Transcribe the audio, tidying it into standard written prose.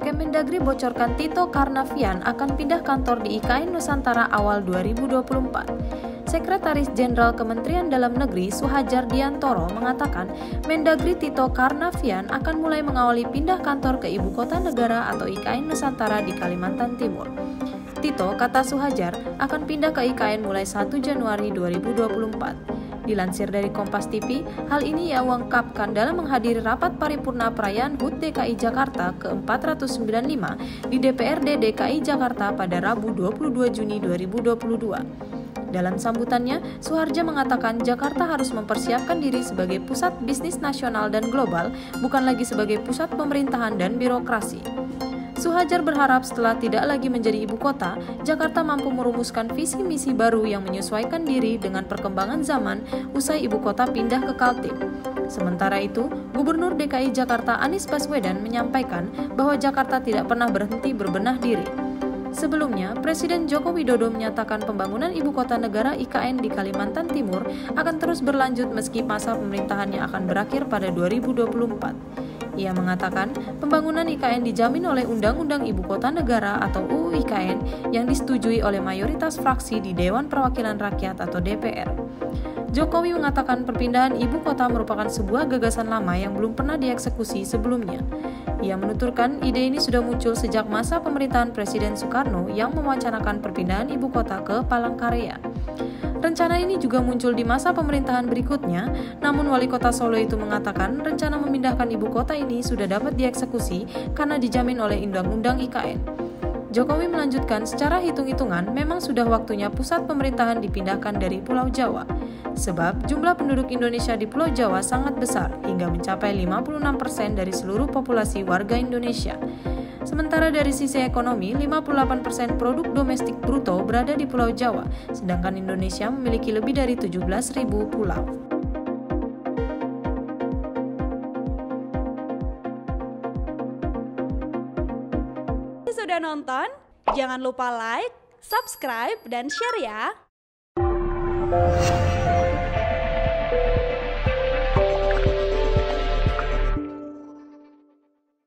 Kemendagri bocorkan Tito Karnavian akan pindah kantor di IKN Nusantara awal 2024. Sekretaris Jenderal Kementerian Dalam Negeri Suhadjar Diantoro mengatakan Mendagri Tito Karnavian akan mulai mengawali pindah kantor ke Ibu Kota Negara atau IKN Nusantara di Kalimantan Timur. Tito, kata Suhadjar, akan pindah ke IKN mulai 1 Januari 2024. Dilansir dari Kompas TV, hal ini ia ungkapkan dalam menghadiri rapat paripurna perayaan HUT DKI Jakarta ke-495 di DPRD DKI Jakarta pada Rabu 22 Juni 2022. Dalam sambutannya, Suhardja mengatakan Jakarta harus mempersiapkan diri sebagai pusat bisnis nasional dan global, bukan lagi sebagai pusat pemerintahan dan birokrasi. Suhadjar berharap setelah tidak lagi menjadi ibu kota, Jakarta mampu merumuskan visi misi baru yang menyesuaikan diri dengan perkembangan zaman usai ibu kota pindah ke Kaltim. Sementara itu, Gubernur DKI Jakarta Anies Baswedan menyampaikan bahwa Jakarta tidak pernah berhenti berbenah diri. Sebelumnya, Presiden Joko Widodo menyatakan pembangunan Ibu Kota Negara IKN di Kalimantan Timur akan terus berlanjut meski masa pemerintahannya akan berakhir pada 2024. Ia mengatakan pembangunan IKN dijamin oleh Undang-Undang Ibu Kota Negara atau UU IKN yang disetujui oleh mayoritas fraksi di Dewan Perwakilan Rakyat atau DPR. Jokowi mengatakan perpindahan ibu kota merupakan sebuah gagasan lama yang belum pernah dieksekusi sebelumnya. Ia menuturkan ide ini sudah muncul sejak masa pemerintahan Presiden Soekarno yang mewacanakan perpindahan ibu kota ke Palangkaraya. Rencana ini juga muncul di masa pemerintahan berikutnya, namun Wali Kota Solo itu mengatakan rencana memindahkan ibu kota ini sudah dapat dieksekusi karena dijamin oleh Undang-Undang IKN. Jokowi melanjutkan secara hitung-hitungan memang sudah waktunya pusat pemerintahan dipindahkan dari Pulau Jawa. Sebab jumlah penduduk Indonesia di Pulau Jawa sangat besar hingga mencapai 56% dari seluruh populasi warga Indonesia. Sementara dari sisi ekonomi, 58% produk domestik bruto berada di Pulau Jawa, sedangkan Indonesia memiliki lebih dari 17.000 pulau. Sudah nonton? Jangan lupa like, subscribe, dan share ya!